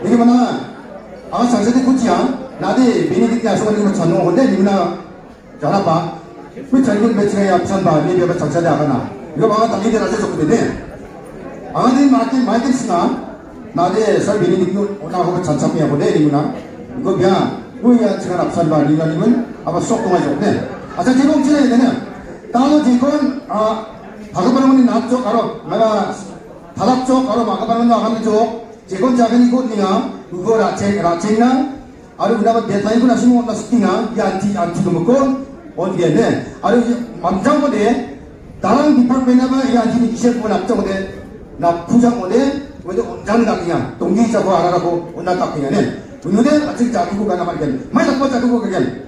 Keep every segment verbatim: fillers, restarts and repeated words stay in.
이게 뭐나 아마 장세대 굳이야 나대 베네딕트 야수가 전용 건데 니나 전화 봐. 그 전국 매치가 앞선 봐. 미디어가 장세대 아가나. 이거 봐. 다 미디어 나서 좋거든. 아가들 마켓 마켓 쓰나 나대 설 베네딕트 오나고 전참이야 보내 니나. 이거 그냥 뭐야 지금 앞선 봐. 니가님은 아마 쏙 동안 좋네. 아자 제공 지내야 되냐? 나도 지금 아 바가바람은 나쪽 알아. 내가 다락 쪽 바로 바가바람 나가는 쪽. 제건 작은 이곳이야. 그거 라체 라체나 아루 그다음에 대타이고 나시면 온다 스팅아 야티 안티도 먹고 어디에네 아루 mam장고데 다른 디파트먼트가 야티니 이셰프 납정고데 나 부장고데 왜도 온장 닭이야 동기 잡고 알아라고 온나 닭이야네 우유데 아직 자기고 가나 말겐 많이 잡고 자기고 가겐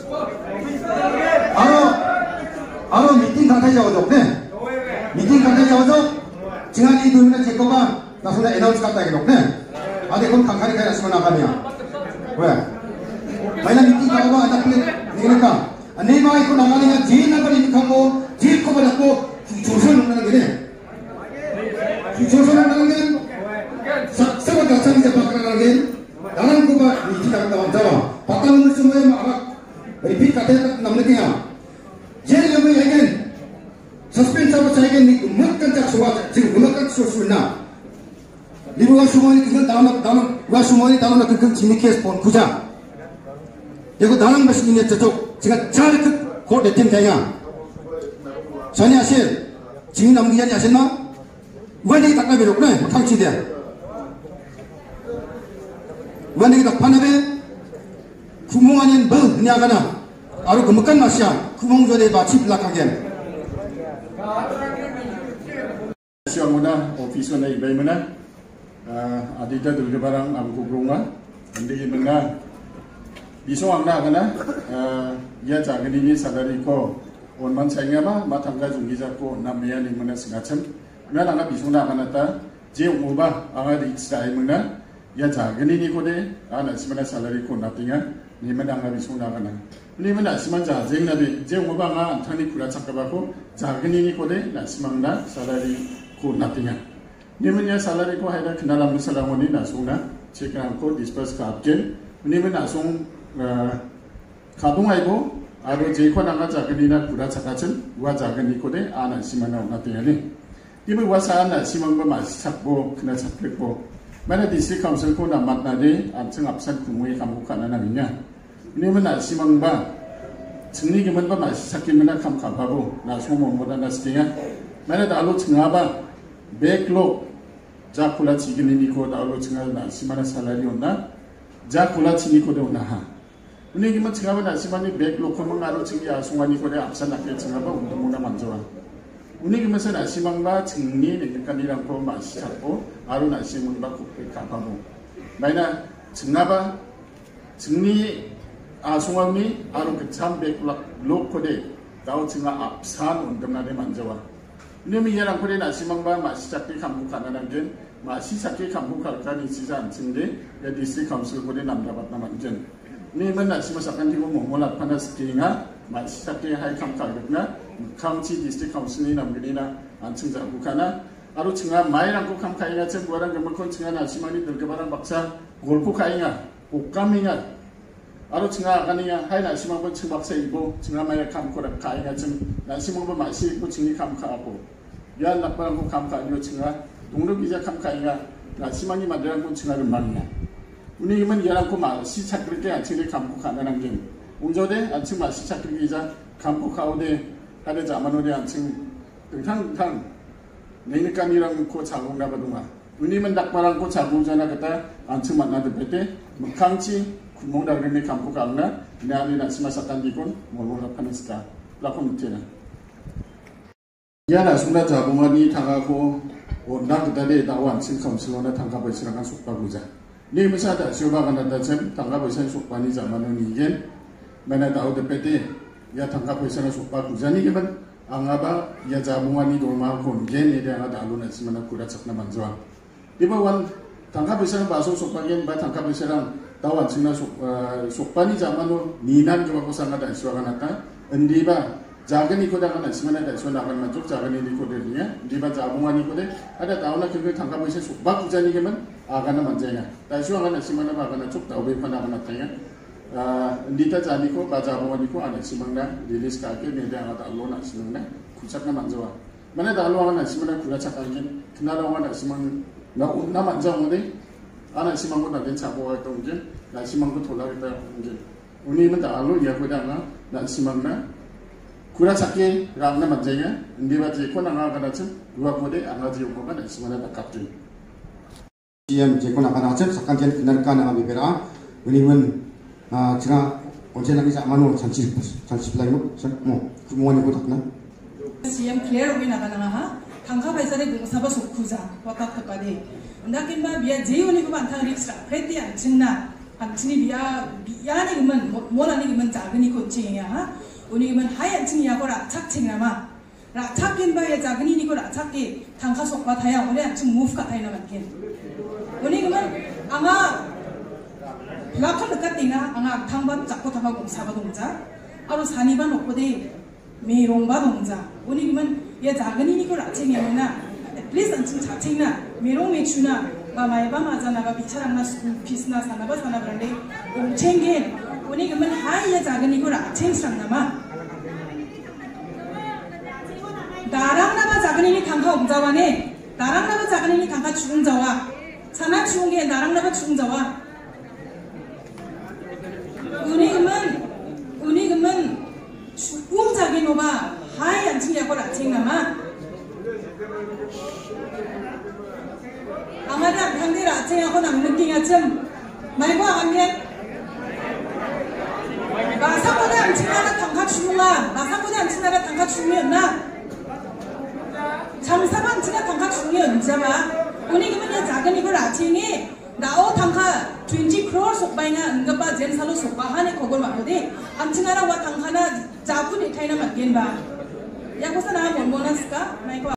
아로 아로 미팅 강타이 잡아줘 네 미팅 강타이 잡아줘 지난이 두면은 제 거가 나 손에 에너지 갖다 해놓네 아, 근데 그건 강간이 가야 쓰면 나가면 왜? 만약 미팅 가고 아까 그러니까 내 마음 있고 나가니까 제일 나가니 하고 제일 커버렸고 조선 나가는 거네 조선 나가는 게 사과 가창이 잡아가는 게 나는 그거 미팅 나간다 먼저 바깥을 쓰면 막 리핏 같아 남는 게야 제일 여기 얘기는 서스펜스하고 자기가 음악간 작소가 지금 음악간 소수 있나 리브가 수모니 그건 나는 나는 와 수모니 나는 그 진미케스 본 구자 이거 나랑 마시는 게 저쪽 제가 잘 그 고 레팀 대야 전에 하실 지금 남기 전에 하셨나? 우한대기 닦아비로 그래 탕치대 우한대기 닦아나베 구멍 아닌 뭐 그냐가나 아루 금흑간 맛이야 구멍 전에 마치 블락하게 시험문화 오피스나 이베이문화 Uh, adita dulu barang amku berunga, andi mana bisong angna kana ya jaga ini sadari ko onman sayangnya mah matangga junggiza ko namanya ni mana sengacem, mana angna bisong na kana ta je umubah angga di istirahat mana ya jaga ini ko de anak si mana sadari ko natinga ni mana angga bisong na kana, ni mana si mana jaga jeng nabi je umubah angga antani kura cakap aku jaga ini ko de nak si mana sadari ko natinga. Nimenya salary ko haida kinala musalamoni nasuna chekram ko disperse kapken nimen nasung kadung aibo aro jeko nanga jaganina pura chakachin wa jagani ko de ana simana natingani ibu wasa na simang ba masakbo kna chakko mana district council ko na matna de amchang apsan kumui kamu kana naminya nimen na simang ba chingni gimen ba masakimena kam kapabo na somo moda na stinga mana dalo chingaba backlog jakula chigini niko dalo chinga na simana salary onna jakula chini ko de onna ha uni gi ma chinga ba na simani backlog ko mang aro chingi asungani ko de apsan na ke chinga ba unda mona manjowa uni gi ma sa na simang ba chingni ne kan irang ko ma siapo aro na simun ba ko pe ka ba mo baina chinga ba chingni asungani aro ke cham backlog lok ko de dao chinga apsan undam na de manjowa Nimi yarang kore na simang ba masisakki kambu kananan gen masisakki kambu kalkan isisan sinde ya district council kore nam dapat naman gen ni man na simasakan tigo momolat panas kinga masisakki hai kam kalgna county district council ni nam gina anching ja bukana aro chinga mairang ko kam kainga chen buarang gemkon chinga na simani dergebarang baksa golko kainga okaminga aro chinga kaniya hai na simang ba chimbaksa ibo chinga mai kam ko kainga chen na simang ba masi ko chingi kam kaapo ya nakbarang ko kam kainga chinga 동력 기자 감카이가 나 시만이 만들한 건 칭하를 막냐 우리는 여랑고 마 시착그렇게 안치를 감고 가능한 게 운전에 안칭 마 시착그렇게 기자 감고 가오데 하데 자만오데 안칭 등탕탕 내니까니랑 고 자공나 바동아 우리는 낙바랑 고 자공잖아 그때 안칭 만나도 때 강치 구멍다 그러네 감고 가나 내안에 나시마 사탄디곤 뭐뭐라 파는스까 라고 묻잖아 야나 순나 자공하니 당하고 온나 그다데 나와 안칭 감슬로나 당가버 시랑한 속바구자 네 미사다 쇼바가나다 쳔 당가버 시 속바니 자만은 이게 맨에 나오데 페데 야 당가버 시랑 속바구자니 게만 앙아바 야 자봉아니 돌마 곤게 네데가 달로나 시마나 쿠라 척나 만조아 이바 원 당가버 시랑 바소 속바겐 바 당가버 시랑 나와 안칭나 속 속바니 자만은 니난 좀 하고 상가다 쇼가나타 은디바 작은 이코다가 나시면 대충 나간 만족 작은 이코들이냐 리바 자봉한 이코데 ada tahu nak kita tangkap bisa subak jadi kemen akan manjanya tapi akan nasimana akan cuk tahu bepan akan tanya ndita jadi ko baca jabangan itu ada simangna rilis kaki media akan tak lo nak simangna kucakna manjawa mana tak lo akan nasimana kucak angin kenal orang nak simang nak nak manjang mudi anak simang ko nak capo itu mungkin nak simang ko tolak itu mungkin ini mana tak lo ya ko dah nak simangna Kura sakit, ramai macamnya, di bawah jekon angah akan macam dua kode angah jekon kan, semuanya tak kapten. C M jekon akan macam sekarang jadi kenalkan angah beberapa, ini pun jika once lagi sama nu cantik cantik lagi nu, mau semuanya aku tak nak. C M clear win akan angah, tangkap besar itu sabah sukuza, waktu terpade. Ndakin mah biar jauh ni kuban tang risra, preti anjingna, anjing biar biar ni kuman, mola ni kuman jaga ni kucing ya ha. 우리는 하얀층이야 거라 착층이나마 라 착긴 바에 작은이니 거라 착기 당가 속과 다야 오래 층 무프가 다이나 맞긴 우리는 아마 라칸 느꼈디나 아마 당반 잡고 당하고 사바 동자 아로 산이반 없고데 메롱바 동자 우리는 얘 작은이니 거라 챙이나 플리즈 안층 자책나 메롱메 추나 마마이바 마자나가 비차랑나 스쿨 피스나 사나바 사나브란데 옹챙겐 우리 그러면 하이야 작은 이걸 아챙스랑나마 나랑 나바 작은 이니 강가 옹자와네 나랑 나바 작은 이니 강가 죽은 자와 사나 죽은 게 나랑 나바 죽은 자와 우리 그러면 우리 그러면 죽은 자기 노바 하이 안 챙겨 걸 아챙나마 아마다 상대를 아챙하고 남는 게 좀 말고 안 해. 나 사고대 안 치나라 당가 죽는가? 나 사고대 안 치나라 당가 죽는나? 잠사만 치나 당가 죽는 자마. 우리 그러면 작은 이걸 아침에 나오 당가 이십 크로어 속바이나 응급바 젠살로 속바 하네 그걸 말하되 안 치나라 와 당가나 자부니 타이나 맞겐 바. 야고서 나 뭘 원하스까?